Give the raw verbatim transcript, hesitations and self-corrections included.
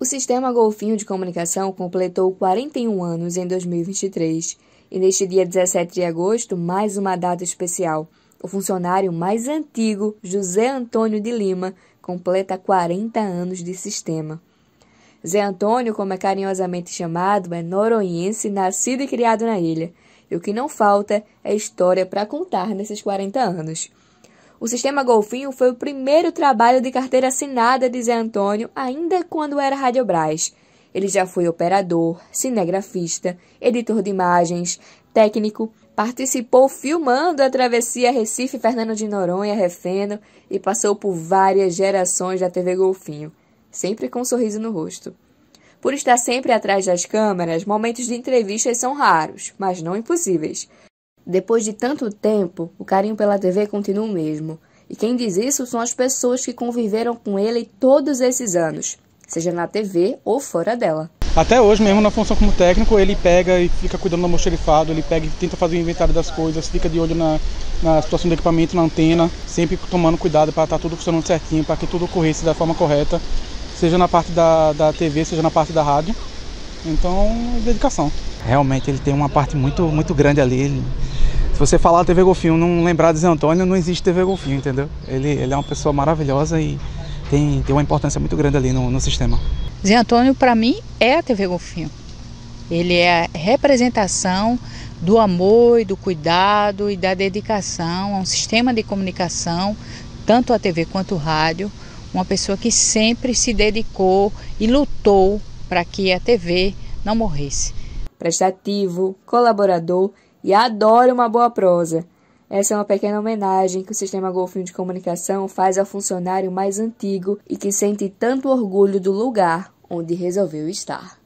O Sistema Golfinho de Comunicação completou quarenta e um anos em dois mil e vinte e três e neste dia dezessete de agosto, mais uma data especial. O funcionário mais antigo, José Antônio de Lima, completa quarenta anos de sistema. Zé Antônio, como é carinhosamente chamado, é noronhense, nascido e criado na ilha. E o que não falta é história para contar nesses quarenta anos. O Sistema Golfinho foi o primeiro trabalho de carteira assinada de Zé Antônio, ainda quando era Radiobras. Ele já foi operador, cinegrafista, editor de imagens, técnico, participou filmando a travessia Recife-Fernando de Noronha-Refeno e passou por várias gerações da T V Golfinho, sempre com um sorriso no rosto. Por estar sempre atrás das câmeras, momentos de entrevistas são raros, mas não impossíveis. Depois de tanto tempo, o carinho pela T V continua o mesmo. E quem diz isso são as pessoas que conviveram com ele todos esses anos, seja na T V ou fora dela. Até hoje, mesmo na função como técnico, ele pega e fica cuidando do almoxarifado, ele pega e tenta fazer o inventário das coisas, fica de olho na, na situação do equipamento, na antena, sempre tomando cuidado para estar tudo funcionando certinho, para que tudo ocorresse da forma correta, seja na parte da, da T V, seja na parte da rádio. Então, dedicação. Realmente ele tem uma parte muito, muito grande ali. Ele, se você falar T V Golfinho, não lembrar de Zé Antônio, não existe T V Golfinho, entendeu? Ele, ele é uma pessoa maravilhosa e tem, tem uma importância muito grande ali no, no sistema. Zé Antônio, para mim, é a T V Golfinho. Ele é a representação do amor e do cuidado e da dedicação a um sistema de comunicação, tanto a T V quanto o rádio. Uma pessoa que sempre se dedicou e lutou para que a T V não morresse. Prestativo, colaborador e adora uma boa prosa. Essa é uma pequena homenagem que o Sistema Golfinho de Comunicação faz ao funcionário mais antigo e que sente tanto orgulho do lugar onde resolveu estar.